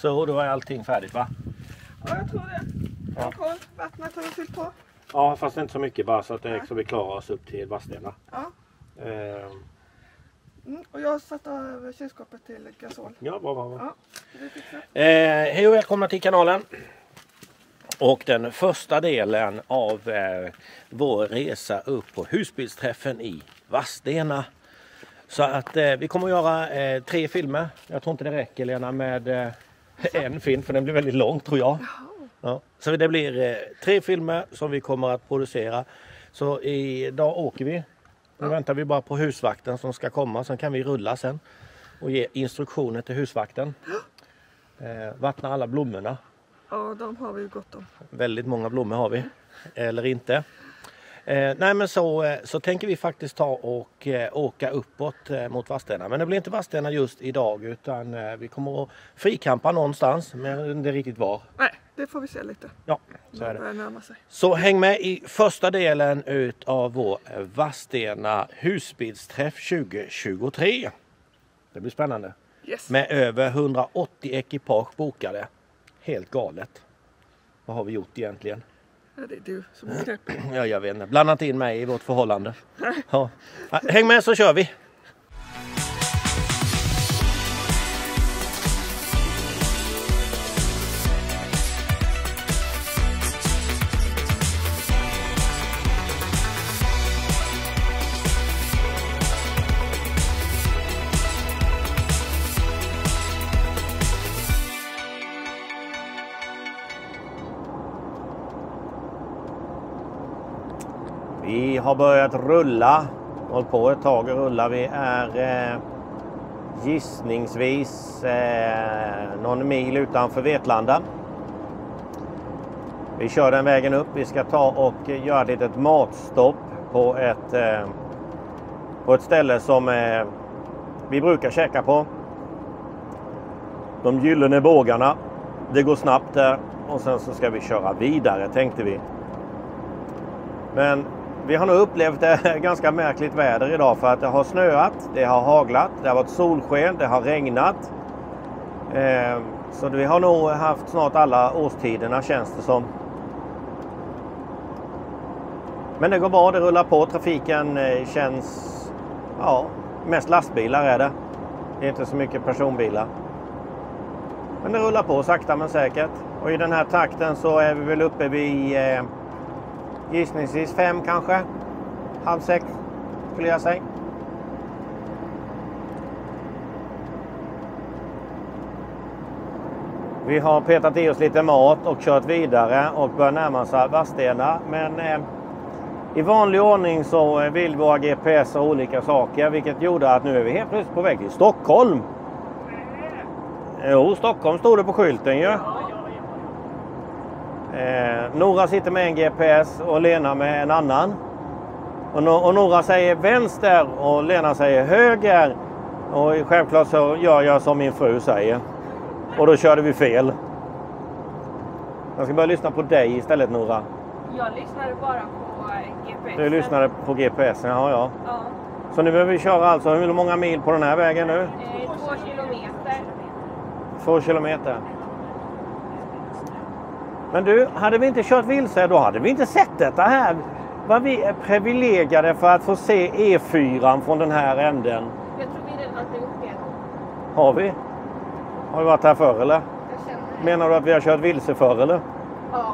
Så då är allting färdigt, va? Ja, jag tror det. Ja. Koll. Vattnet har vi fyllt på. Ja, fast inte så mycket, bara så att så vi klarar oss upp till Vadstena. Ja. Och jag har satt av kylskåpet till gasol. Ja, bra. Ja, det fixar. Hej och välkomna till kanalen. Och den första delen av vår resa upp på husbilsträffen i Vadstena. Så att vi kommer att göra 3 filmer. Jag tror inte det räcker, Lena, med en film, för den blir väldigt lång, tror jag. Ja. Så det blir 3 filmer som vi kommer att producera. Så idag åker vi. Nu väntar vi bara på husvakten som ska komma. Sen kan vi rulla sen och ge instruktioner till husvakten. Vattna alla blommorna. Ja, de har vi ju gott om. Väldigt många blommor har vi. Eller inte. Nej, men så tänker vi faktiskt ta och åka uppåt mot Vadstena. Men det blir inte Vadstena just idag, utan vi kommer att frikampa någonstans. Men inte riktigt var. Nej, det får vi se lite. Ja, så är det. Närma sig. Så häng med i första delen av vår Vadstena husbilsträff 2023. Det blir spännande. Yes. Med över 180 ekipage bokade. Helt galet. Vad har vi gjort egentligen? Ja, det är du som är knäpp. Ja, jag vet inte. Blanda inte in mig i vårt förhållande. Ja. Häng med så kör vi. Vi har börjat rulla. Håll på ett tag och rulla. Vi är gissningsvis någon mil utanför Vetlanda. Vi kör den vägen upp. Vi ska ta och göra ett litet matstopp på ett ställe som vi brukar käka på. De gyllene bågarna. Det går snabbt där. Och sen så ska vi köra vidare, tänkte vi. Men vi har nog upplevt ganska märkligt väder idag, för att det har snöat, det har haglat, det har varit solsken, det har regnat. Så vi har nog haft snart alla årstiderna, känns det som. Men det går bra, det rullar på. Trafiken känns, mest lastbilar är det. Det är inte så mycket personbilar. Men det rullar på sakta men säkert. Och i den här takten så är vi väl uppe vid gissningsvis 5 kanske. 5:30 skulle jag säga. Vi har petat i oss lite mat och kört vidare och börjar närma oss Vadstena. Men i vanlig ordning så vill våra GPS och olika saker, vilket gjorde att nu är vi helt plötsligt på väg till Stockholm. Jo, Stockholm stod det på skylten ju. Nora sitter med en GPS och Lena med en annan. Och Nora säger vänster och Lena säger höger. Och självklart så gör jag som min fru säger. Och då körde vi fel. Jag ska börja lyssna på dig istället, Nora. Jag lyssnade bara på GPS. Du lyssnade på GPS, ja. Så nu behöver vi köra alltså hur många mil på den här vägen nu? 2 kilometer. 2 kilometer. Men du, hade vi inte kört vilse, då hade vi inte sett detta här. Vad vi är privilegierade för att få se E4 från den här änden. Jag tror vi redan har gjort det. Har vi? Har vi varit här förr eller? Jag känner det. Menar du att vi har kört vilse förr eller? Ja.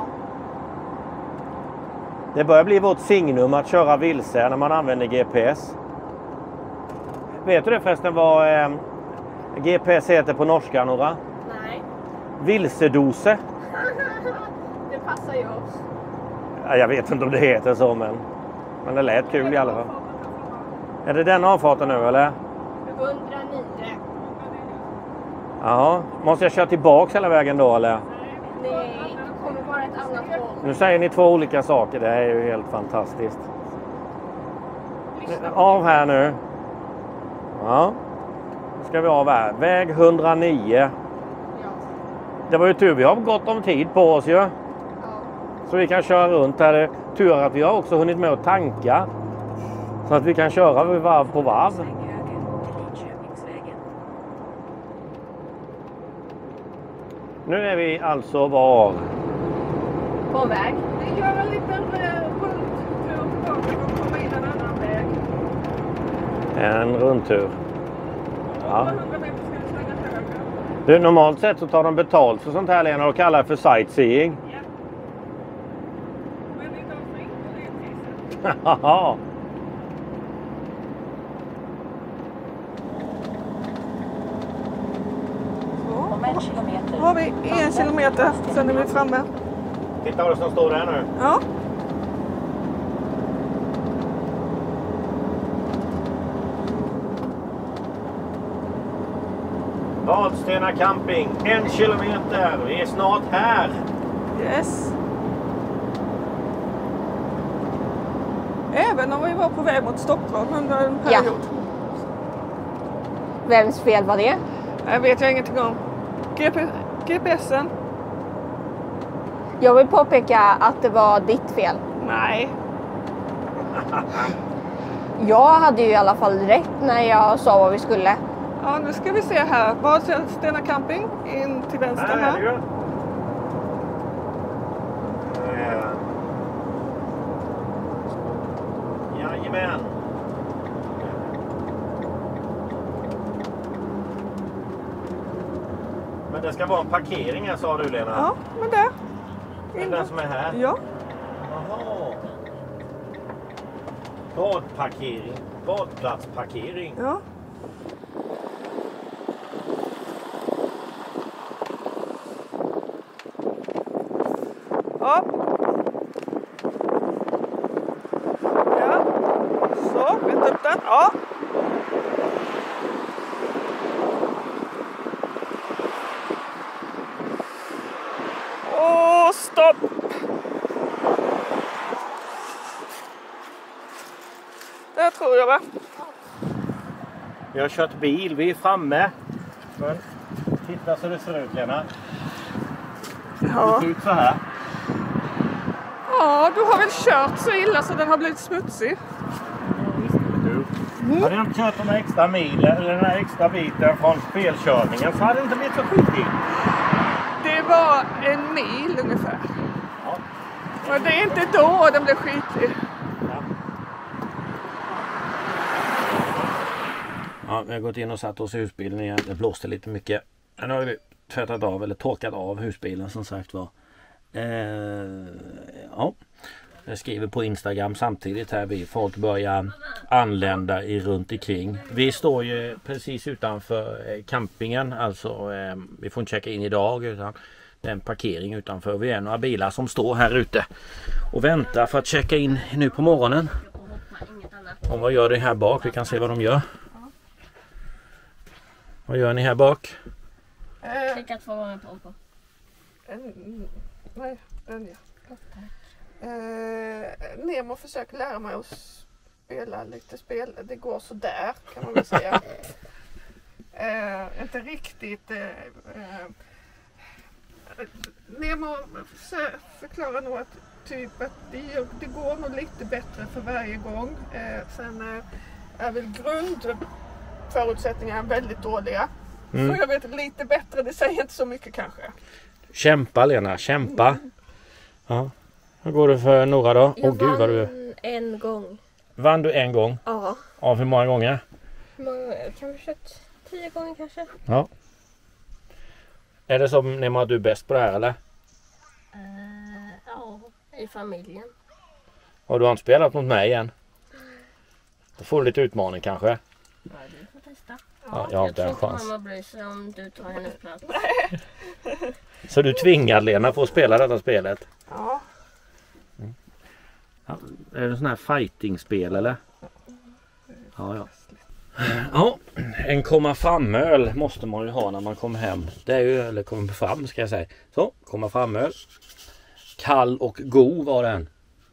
Det börjar bli vårt signum att köra vilse när man använder GPS. Vet du det förresten vad GPS heter på norska, Nora? Nej. Vilsedose. Det passar ju oss. Ja, jag vet inte om det heter så, men det lät kul i alla fall. Är det den avfarten nu eller? 109. Ja, måste jag köra tillbaks hela vägen då eller? Nej, det kommer bara ett annat håll. Nu säger ni 2 olika saker, det är ju helt fantastiskt. Av här nu. Ja, nu ska vi av här. Väg 109. Ja. Det var ju tur, vi har gott om tid på oss ju. Ja. Så vi kan köra runt här. Tur att vi har också hunnit med att tanka. Så att vi kan köra varv på varv. Nu är vi alltså var? På väg. Vi gör en liten rundtur tillbaka och kommer in en annan väg. En rundtur. Ja. 100 meter ska vi svänga höger. Du, normalt sett så tar de betalt för sånt här, Lena, och kallar det för sightseeing. Ja. Men idag får inte det priset. Haha. Om 1 kilometer. Då har vi 1 kilometer, sen är vi framme. Titta vad det som står där nu. Ja. Vadstena camping, 1 kilometer. Vi är snart här. Yes. Även om vi var på väg mot Stockholm under en Ja. period. Vems fel var det? Det vet jag ingenting om. GPSen? Jag vill påpeka att det var ditt fel. Nej. Jag hade ju i alla fall rätt när jag sa vad vi skulle. Ja, nu ska vi se här. Vadstena camping in till vänster Här är det här. ju. Jajamän. Men det ska vara en parkering här, sa du, Lena? Ja, men där. Det är den som är här? Ja. Jaha. Badparkering. Badplatsparkering. Ja. Ja. Ja. Så, rätt upp den. Ja. Och stopp. Där tror jag, va? Vi har kört bil, vi är framme. Men titta så det ser ut, Lena. Ja. Det ser ut så här. Ja, du har väl kört så illa så den har blivit smutsig. Hade jag inte kört de extra milen eller den här extra biten från felkörningen så hade det inte blivit så skitigt. Det var 1 mil ungefär. Ja. Och det är inte då den blev skitig. Ja, vi har gått in och satt oss i husbilen igen. Det blåste lite mycket. Nu har vi tvättat av eller torkat av husbilen som sagt var. Ja. Jag skriver på Instagram samtidigt här. Vi folk börjar anlända runt omkring. Vi står ju precis utanför campingen. Alltså vi får inte checka in idag utan det är en parkering utanför. Vi är några bilar som står här ute och väntar för att checka in nu på morgonen. Och vad gör det här bak? Vi kan se vad de gör. Vad gör ni här bak? Klicka 2 gånger på. Nej, den ja. Nemo försöker lära mig att spela lite spel. Det går så där kan man väl säga. Inte riktigt. Nemo förklarar nog att typ att det går nog lite bättre för varje gång. Sen är väl grundförutsättningarna väldigt dåliga. Så jag vet lite bättre, det säger inte så mycket kanske. Kämpa Lena, kämpa. Ja. Hur går det för Nora då? Jag Gud vad du... vann en gång. Vann du en gång? Ja. Av hur många gånger? Hur många gånger? Kanske 10 gånger kanske. Ja. Är det som Nemo att du är bäst på det här eller? Ja, i familjen. Och du har inte spelat mot mig än? Då får du lite utmaning kanske. Ja, du får testa. Ja, jag har inte en chans. Mamma bryr sig om du tar hennes plats. Så du tvingar Lena på att spela detta spelet? Ja. Ja, är det en sån här fighting-spel eller? Ja, ja. Ja, en komma fram-öl måste man ju ha när man kommer hem. Det är ju, eller kommer fram ska jag säga. Så, komma fram-öl. Kall och god var den.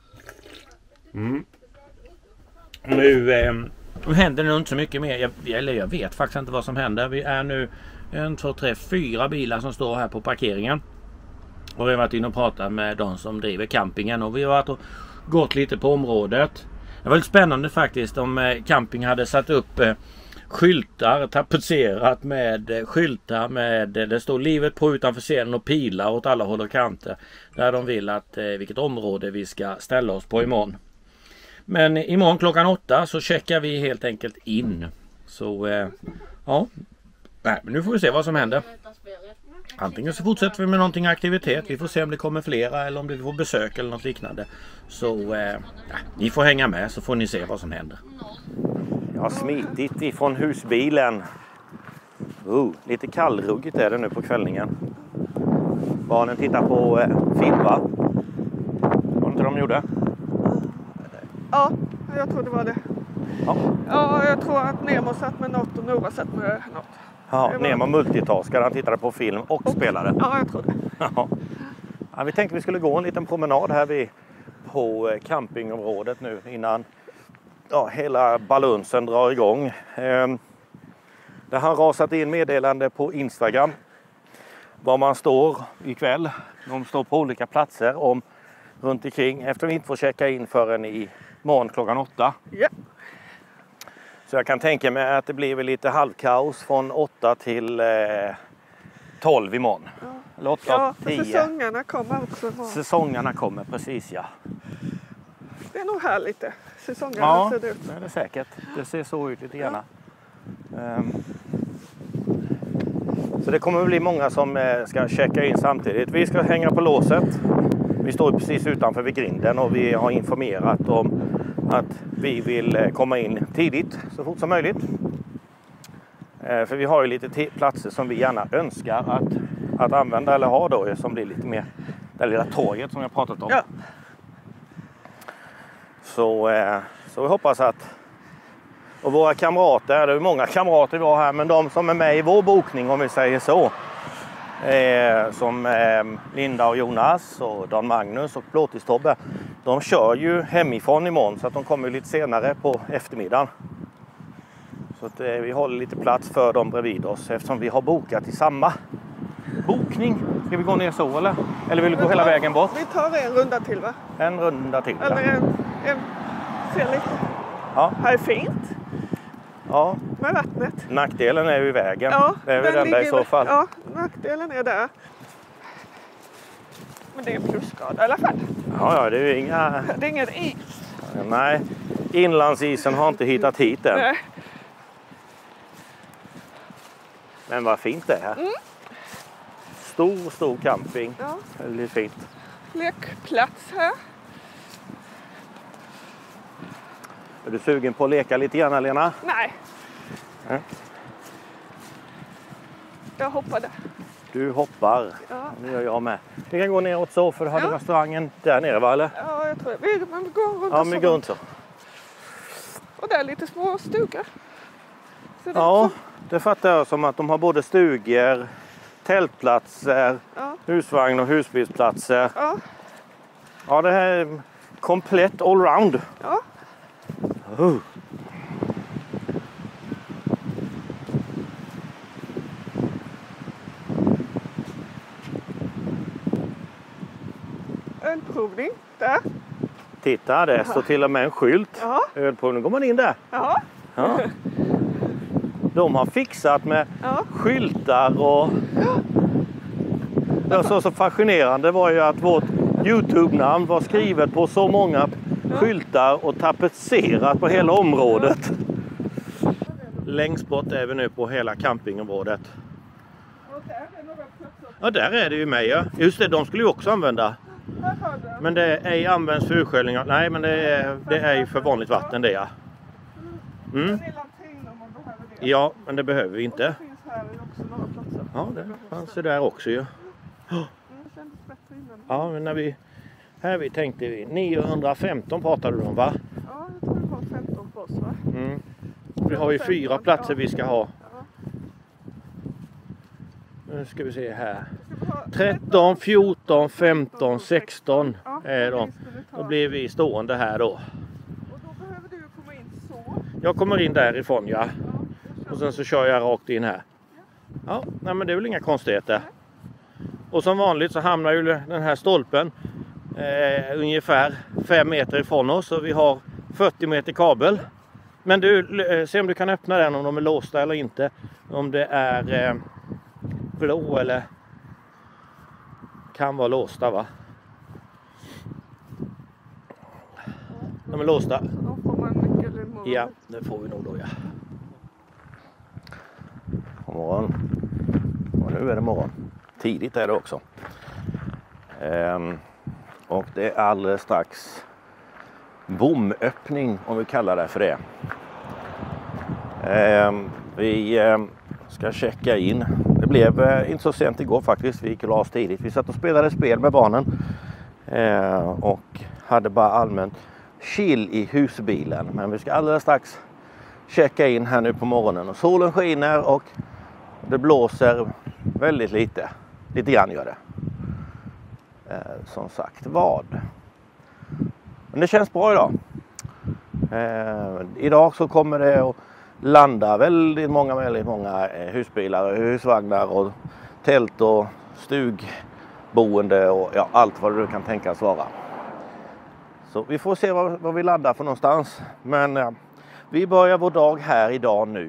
Nu händer det nog inte så mycket mer. Jag vet faktiskt inte vad som händer. Vi är nu 1, 2, 3, 4 bilar som står här på parkeringen. Och vi har varit inne och pratat med de som driver campingen. Och vi har varit och gått lite på området. Det var lite spännande faktiskt om camping hade satt upp skyltar tapetserat med skyltar med det står livet på utanför scenen och pilar åt alla håll och kanter. Där de vill att vilket område vi ska ställa oss på imorgon. Men imorgon klockan 8 så checkar vi helt enkelt in. Så ja, nej, men nu får vi se vad som händer. Antingen så fortsätter vi med någonting aktivitet. Vi får se om det kommer flera eller om vi får besök eller något liknande. Så ni får hänga med så får ni se vad som händer. Jag har smitit ifrån husbilen. Lite kallruggigt är det nu på kvällningen. Barnen tittar på film, va? Var det inte de gjorde? Ja, jag tror det var det. Ja, jag tror att Nemo satt med något och Nora satt med något. Ja, Nemo multitaskade. Han tittade på film och spelade. Ja, jag tror det. Ja, vi tänkte vi skulle gå en liten promenad här på campingområdet nu innan hela balunsen drar igång. Det har rasat in meddelande på Instagram var man står ikväll. De står på olika platser runt omkring efter vi inte får checka in förrän i morgon klockan 8. Ja. Så jag kan tänka mig att det blir väl lite halvkaos från 8 till 12 imorgon. Ja. Eller 8 för 10. säsongerna kommer också. Säsongerna kommer, precis ja. Det är nog här lite. Säsongerna ser det ut. Ja, det är det säkert. Det ser så ut lite grann. Så det kommer att bli många som ska checka in samtidigt. Vi ska hänga på låset. Vi står precis utanför vid grinden och vi har informerat om att vi vill komma in tidigt så fort som möjligt. För vi har ju lite platser som vi gärna önskar att använda eller ha då som blir lite mer det lilla torget som jag pratat om. Ja. Så vi hoppas att och våra kamrater, det är många kamrater vi har här, men de som är med i vår bokning om vi säger så. Som Linda och Jonas och Dan Magnus och Blåtis-Tobbe. De kör ju hemifrån imorgon så att de kommer lite senare på eftermiddagen. Så att vi håller lite plats för dem bredvid oss eftersom vi har bokat i samma bokning. Ska vi gå ner så eller? Eller vill du gå hela vägen bort? Vi tar en runda till, va? En runda till. Eller en ser lite. Ja. Här är fint. Ja. Med vattnet. Nackdelen är ju vägen. Ja, det är väl den där i så fall. Ja, nackdelen är där. Men det är en plusgrad i alla fall. Ja, det är ju inga... Det är ingen is. Nej, inlandsisen har inte hittat hit än. Nej. Men vad fint det är. Stor camping. Ja. Väldigt fint. Lekplats här. Är du sugen på att leka lite grann, Lena? Nej. Ja. Jag hoppade. Du hoppar. Ja. Det gör jag med. Vi kan gå neråt så för du hade restaurangen där nere, va? Eller? Ja, jag tror det. Vi går runt. Ja, vi går runt så. Och där är lite små stugor. Ja, det fattar jag som att de har både stugor, tältplatser, husvagn och husbilsplatser. Ja. Ja, det här är komplett allround. Ja. Ölprovning där. Titta, det står till och med en skylt. Ja. Ölprovning, går man in där. Ja. Ja. De har fixat med skyltar och... Det var så fascinerande var ju att vårt YouTube-namn var skrivet på så många skyltar och tapetserat på hela området. Längst bort är vi nu på hela campingområdet. Ja, där är det ju med. Ja. Just det, de skulle ju också använda. Men det är ej används för urskällning. Nej, men det är ju för vanligt vatten det, ja. Mm. Ja, men det behöver vi inte. Ja, det fanns det där också ju. Ja, men här vi tänkte vi 915 pratade du om, va? Ja, jag tror det var 15 på oss, va? Mm. Vi har ju 4 platser vi ska ha. Nu ska vi se här. 13, 14, 15, 16 är de. Då blir vi stående här då. Och då behöver du komma in så. Jag kommer in därifrån, ja. Och sen så kör jag rakt in här. Ja, nej men det är väl inga konstigheter. Och som vanligt så hamnar ju den här stolpen ungefär 5 meter ifrån oss. Och vi har 40 meter kabel. Men du, se om du kan öppna den om de är låsta eller inte. Om det är blå eller kan vara låsta, va? De är låsta. Så då får man nyckel imorgon. Ja, det får vi nog då, ja. God morgon. Och nu är det morgon. Tidigt är det också. Och det är alldeles strax bomöppning, om vi kallar det för det. Vi ska checka in. Det blev inte så sent igår faktiskt. Vi gick och la oss tidigt. Vi satt och spelade spel med barnen. Och hade bara allmänt chill i husbilen. Men vi ska alldeles strax checka in här nu på morgonen. Och solen skiner och det blåser väldigt lite. Lite grann gör det. Som sagt vad. Men det känns bra idag. Idag så kommer det att landa väldigt många husbilar och husvagnar och tält och stugboende och ja, allt vad du kan tänkas vara. Så vi får se var vi landar för någonstans. Men vi börjar vår dag här idag nu.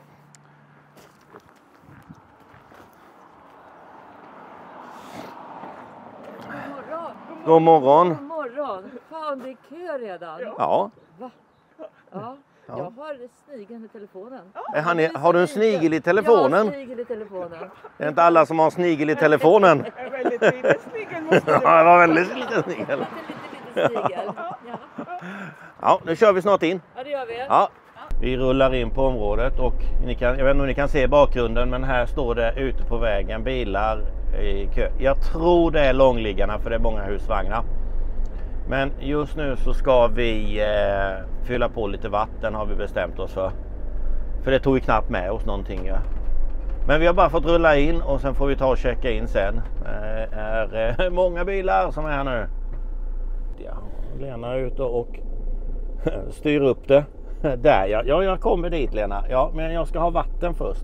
God morgon. God morgon. Fan, det är kö redan. Ja. Va? Ja. Jag har snigeln i telefonen. Har du en snigel i telefonen? Jag har snigel i telefonen. Det är inte alla som har snigel i telefonen. Väldigt liten snigel måste det Ja, det var väldigt liten snigel. Lite snigel. Ja, nu kör vi snart in. Ja, det gör vi. Ja. Vi rullar in på området och jag vet inte om ni kan se bakgrunden, men här står det ute på vägen bilar i kö. Jag tror det är långliggarna för det är många husvagnar. Men just nu så ska vi fylla på lite vatten har vi bestämt oss för. För det tog ju knappt med oss någonting. Ja. Men vi har bara fått rulla in och sen får vi ta och checka in sen. Är många bilar som är här nu. Ja, Lena är ute och styr upp det. Där ja, jag kommer dit Lena. Ja, men jag ska ha vatten först.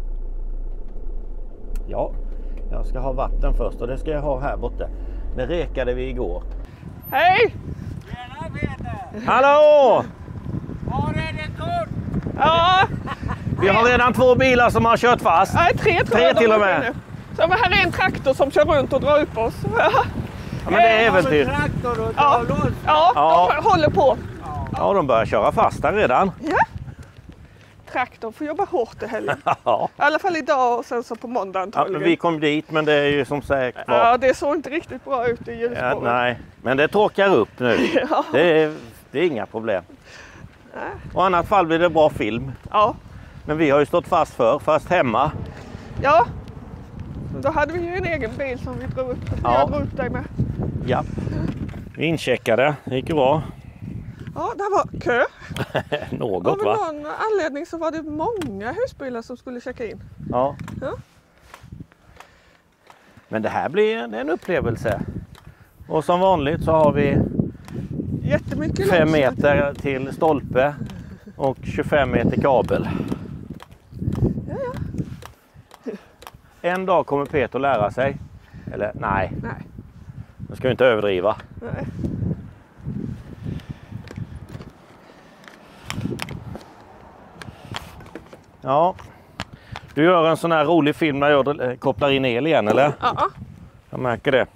Ja, jag ska ha vatten först och det ska jag ha här borta. Det rekade vi igår. Hej! Hallå! Var är det kort? Ja, Vi har redan 2 bilar som har kört fast. nej, 3 tror jag. 3 till och med. Så här är en traktor som kör runt och drar upp oss. Ja, men det är äventyr. Traktor och Ja. dra loss. Ja, de håller på. Ja, de börjar köra fast där redan. Ja. Traktorn får jobba hårt i helgen. Ja. I alla fall idag och sen så på måndag Ja, antagligen. vi kom dit men det är ju som sagt Ja, det såg inte riktigt bra ut i ljusspåret. ja, nej, men det torkar upp nu. Ja. Det är inga problem. Och i annat fall blir det bra film. Ja. Men vi har ju stått fast hemma. Ja. Då hade vi ju en egen bil som vi drog upp. Ja. Jag drog upp dig med. Ja. Vi incheckade, det gick ju bra. Ja, det var kö. Något Av va? någon anledning så var det många husbilar som skulle checka in. Ja. Ja. Men det här blir en upplevelse. Och som vanligt så har vi Jättemycket 5 långsamt. meter till stolpe och 25 meter kabel. En dag kommer Peter lära sig. Eller nej, Nej. nu ska vi inte överdriva. Nej. Ja, du gör en sån här rolig film när jag kopplar in el igen, eller? Ja. Jag märker det.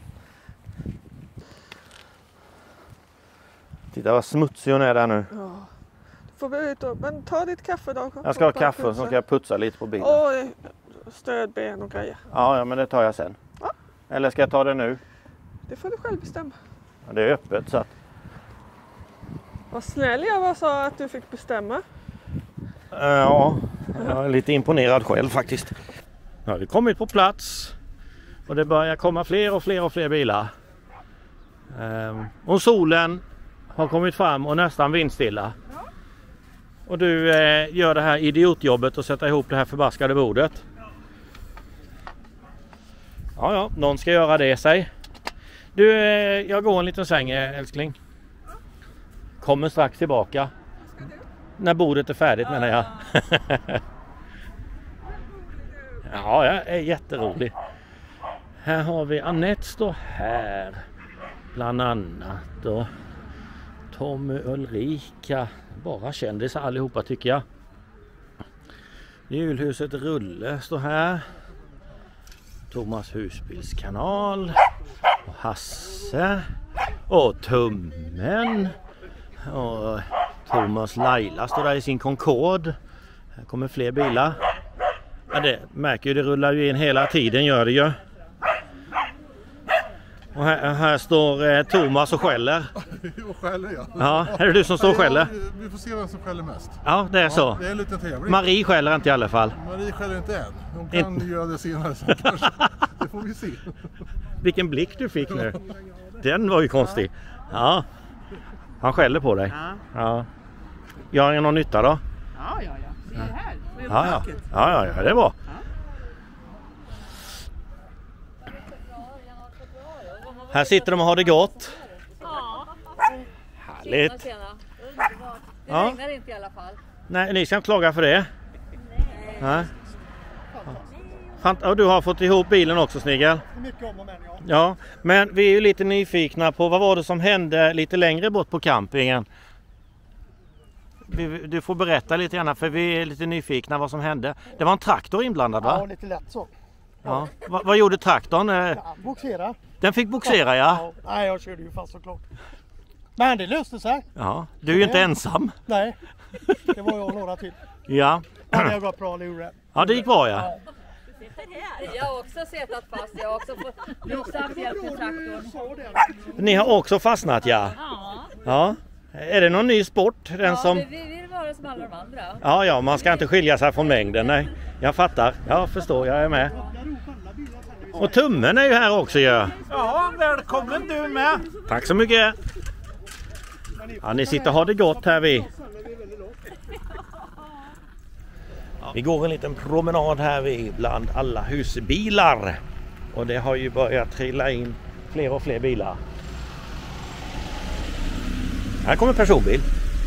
Titta vad smutsig hon är där nu. Ja. Då får vi ut och, men ta ditt kaffe då. Jag ska ha kaffe och så ska jag putsa lite på bilen. Oj, stödben och grejer. Ja, men det tar jag sen. Ja. Eller ska jag ta det nu? Det får du själv bestämma. Ja, det är öppet så att... Vad snäll jag var sa att du fick bestämma. Ja, jag är lite imponerad själv faktiskt. Nu har vi kommit på plats. Och det börjar komma fler och fler bilar. Och solen har kommit fram och nästan vindstilla. Och du gör det här idiotjobbet och sätter ihop det här förbaskade bordet. Ja, någon ska göra det sig. Du, jag går en liten sväng älskling. Kommer strax tillbaka. När bordet är färdigt menar jag. Ja, jag är jätterolig. Här har vi Annette står här. Bland annat. Och Tommy, Ulrika, bara kändisar allihopa tycker jag. Julhuset Rulle står här. Thomas Husbilskanal. Och Hasse. Och Tummen. Och Thomas Laila står där i sin Concorde. Här kommer fler bilar. Ja, det märker ju, det rullar ju in hela tiden, gör det ju. Och här står Thomas och skäller. Och skäller, ja. Ja, är det du som står och skäller? Vi får se vem som skäller mest. Ja, det är så. Det är lite trevligt. Marie skäller inte i alla fall. Marie skäller inte än. Hon kan göra det senare sen kanske. Det får vi se. Vilken blick du fick nu. Den var ju konstig. Ja. Han skäller på dig. Ja. Gör jag någon nytta då? Ja. Det är här. Ja, det är bra. Här sitter de och har det gott. Ja. Härligt. Tjena. Underbart. Det regnar inte i alla fall. Nej, ni ska inte klaga för det. Nej. Och du har fått ihop bilen också, Snigel. Mycket om och men, ja. Ja, men vi är ju lite nyfikna på vad var det som hände lite längre bort på campingen. Du får berätta lite grann, för vi är lite nyfikna vad som hände. Det var en traktor inblandad, va? Ja, lite lätt så. Ja. Vad gjorde traktorn? Ja, boxera. Den fick boxera, ja. Nej, jag körde ju fast såklart. Men det löste sig. Ja, du är ju inte ensam. Nej, det var jag och några till. Ja. Det har gått bra, det gjorde det. Ja, det gick bra, ja. Jag har också setat fast. Jag har också fått blixtsam hjälp till traktorn. Ni har också fastnat, ja. Ja. Är det någon ny sport? Vi vill vara som alla de andra. Ja, man ska inte skilja sig från mängden, nej. Jag fattar, jag förstår, jag är med. Och Tummen är ju här också ju. Ja, välkommen du med. Tack så mycket. Ja, ni sitter och har det gott här vi. Vi går en liten promenad här vid bland alla husbilar. Och det har ju börjat trilla in fler och fler bilar. Här kommer en personbil.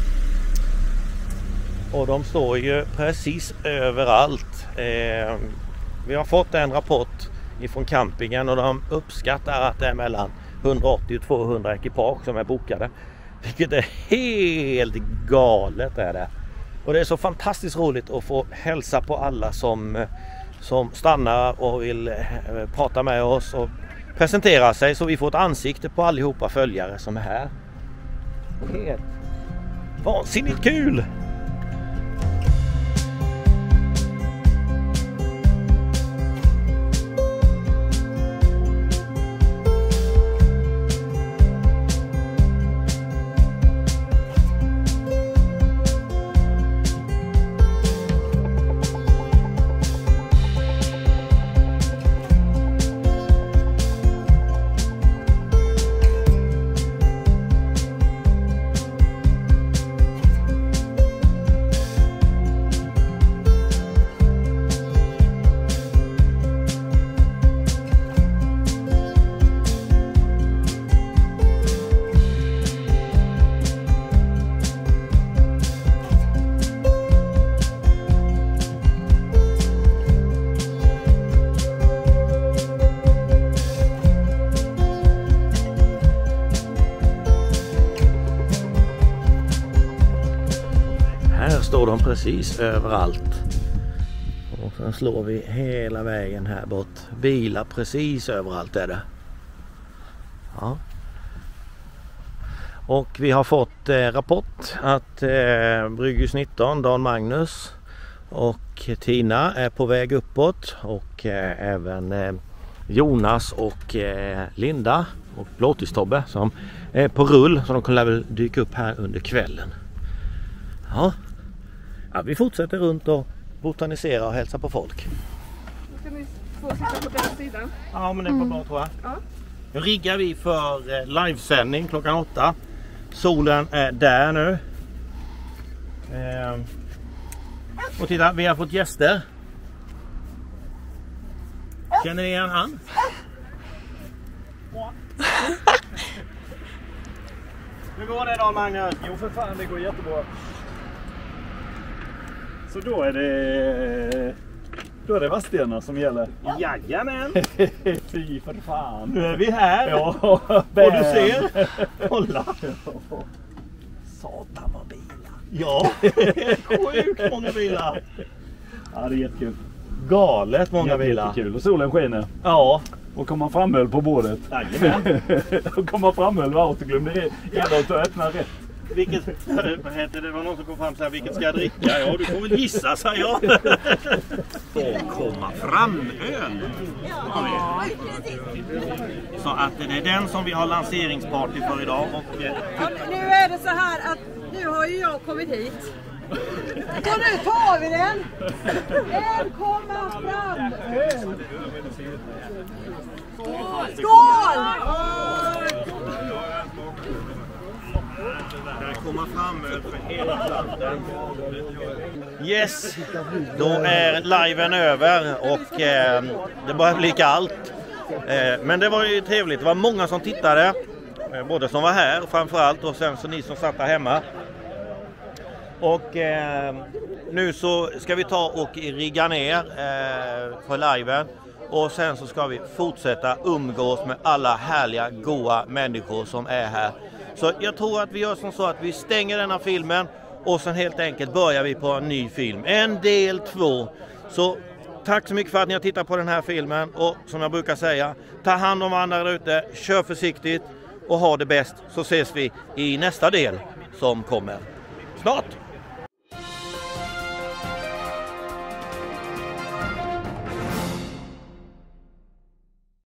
Och de står ju precis överallt. Vi har fått en rapport ifrån campingen och de uppskattar att det är mellan 180 och 200 ekipage som är bokade. Vilket är helt galet är det. Och det är så fantastiskt roligt att få hälsa på alla som stannar och vill prata med oss och presentera sig, så vi får ett ansikte på allihopa följare som är här. Helt vansinnigt kul! Står de precis överallt. Och sen slår vi hela vägen här bort. Bilar precis överallt är det. Ja. Och vi har fått rapport att Brygghus 19, Dan Magnus och Tina är på väg uppåt. Och även Jonas och Linda och Blåtis-Tobbe som är på rull. Så de kommer väl dyka upp här under kvällen. Ja. Ja, vi fortsätter runt och botanisera och hälsa på folk. Då ska ni få sitta på den sidan. Ja, men det är bra tror jag. Ja. Nu riggar vi för livesändning klockan 8. Solen är där nu. Och titta, vi har fått gäster. Känner ni igen han? Hur går det då, Magnus? Jo för fan, det går jättebra. Så då är det Vadstena som gäller. Jajamän! Fy för fan. Nu är vi här. Ja, och du ser. Kolla. Satan vad bilar. Ja, Sjukt många bilar. ja det är jättekul. Galet många bilar. Jättekul och solen skiner. Ja. Och kommer framöl på bordet. Jajamän. Och kommer framöl var och glömde elot och öppna rätt. Vilket, vad heter det? Var någon som kom fram och sa vilket ska jag dricka? Ja, du får väl gissa, sa jag. Och komma fram öl. Ja. Så att det är den som vi har lanseringsparty för idag. Och, Nu är det så här att nu har ju jag kommit hit. Så nu tar vi den. En komma fram öl. Skål! Där kommer fram öl för hela klassen. Yes, då är liven över och det börjar bli kallt. Men det var ju trevligt. Det var många som tittade. Både som var här framförallt och sen så ni som satt där hemma. Och nu så ska vi ta och rigga ner för liven. Och sen så ska vi fortsätta umgås med alla härliga, goa människor som är här. Så jag tror att vi gör som så att vi stänger denna filmen och sen helt enkelt börjar vi på en ny film. En del 2. Så tack så mycket för att ni har tittat på den här filmen. Och som jag brukar säga, ta hand om andra där ute, kör försiktigt och ha det bäst. Så ses vi i nästa del som kommer snart.